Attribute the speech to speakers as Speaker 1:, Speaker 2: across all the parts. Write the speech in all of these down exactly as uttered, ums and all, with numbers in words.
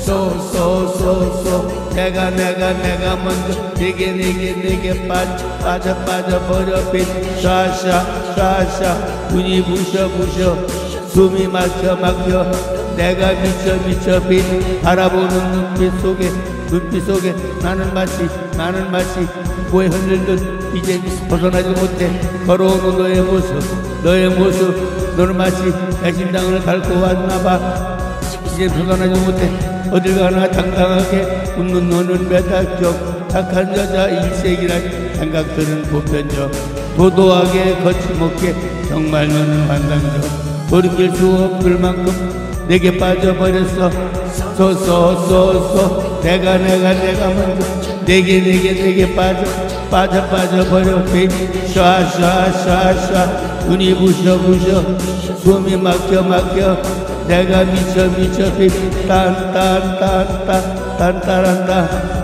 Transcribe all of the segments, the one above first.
Speaker 1: 쏘쏘쏘쏘 내가 내가 내가 먼저 내게 내게 내게 빠져 빠져 빠져버려 빛 샤샤 샤샤 눈이 부셔 부셔 숨이 막혀 막혀 내가 미쳐 미쳐 빛 바라보는 눈빛 속에 눈빛 속에 나는 마치 나는 마치 고에 흔들듯 이제 벗어나지 못해 걸어오는 너의 모습 너의 모습 너는 마치 애심당을 밟고 왔나봐 이제 벗어나지 못해 어딜 가나 당당하게 웃는 너는 매달적 착한 여자 일색이란 생각들은 보편적 도도하게 거침없게 정말 너는 환상적 돌이킬 수 없을 만큼 내게 빠져버렸어 쏘쏘쏘쏘 내가 내가 내가 먼저 내게 내게 내게 빠져 빠져 빠져버려 샤샤샤샤 눈이 부셔 부셔 숨이 막혀 막혀 내가 미쳐 미쳐 딴딴딴딴 딴따란다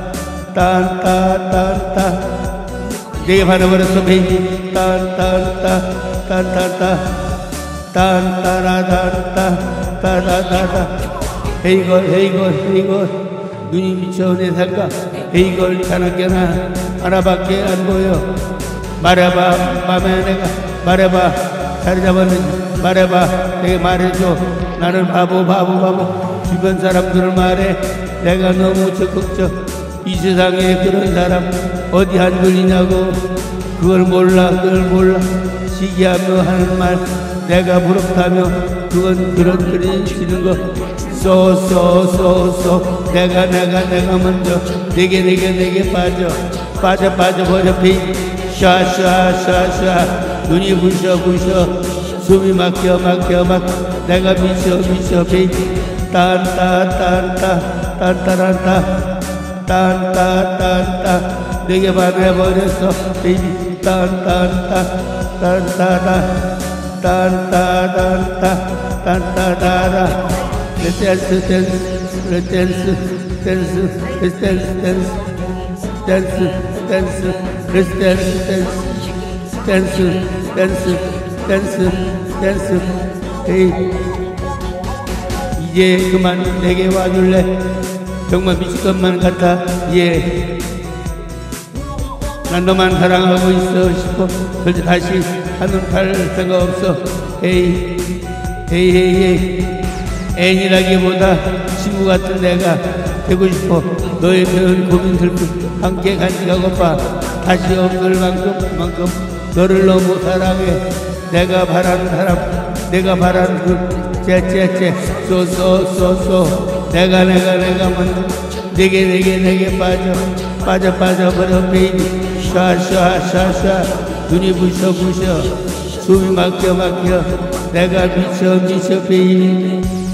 Speaker 1: 딴따딴따 내게 반해버렸어 베이비 딴딴따 딴따따 딴따라단따 따다다다 헤이걸 헤이걸 헤이걸 눈이 미쳐 내 생각 헤이걸 자나깨나 하나밖에 안 보여 말해봐 맘에 내가 말해봐 자리 잡았는지 말해봐 내게 말해줘 나는 바보 바보 바보 주변 사람들을 말해 내가 너무 적극적 이 세상에 그런 사람 어디 한둘이냐고 그걸 몰라 그걸 몰라 시기하며 하는 말 내가 부럽다며 그건 그런 그리 싫은 거 쏘쏘쏘쏘 내가 내가 내가 먼저 내게 내게 내게 빠져 빠져 빠져버려 비 샤샤샤샤 눈이 부셔 부셔 숨이 막혀 막혀 막혀 내가 미쳐 미쳐 비 딴따딴따 딴따란따 딴따딴따 내게 반해버렸어 베이비 딴딴따 딴따다 딴따단따 딴따다라 Let's dance, dance, let's dance, dance, let's dance, dance, dance, dance, let's dance, dance, dance, dance, dance, hey. 이제 그만 내게 와줄래? 정말 미칠 것만 같아. 예. 난 너만 사랑하고 있어 싶어. 절대 다시 한눈 팔 생각 없어. 헤이, 헤이, 헤이, 헤이. 애인이라기보다 친구 같은 내가 되고 싶어. 너의 배운 고민들도 함께 간직하고파. 다시 없을 만큼 만큼 너를 너무 사랑해. 내가 바라는 사람 내가 바라는 그 째째째 쏘쏘쏘쏘 내가 내가 내가 먼저 내게 내게 내게 빠져 빠져 빠져버려 베이비 샤샤샤샤 눈이 부셔 부셔 숨이 막혀 막혀 내가 미쳐 미쳐 베이비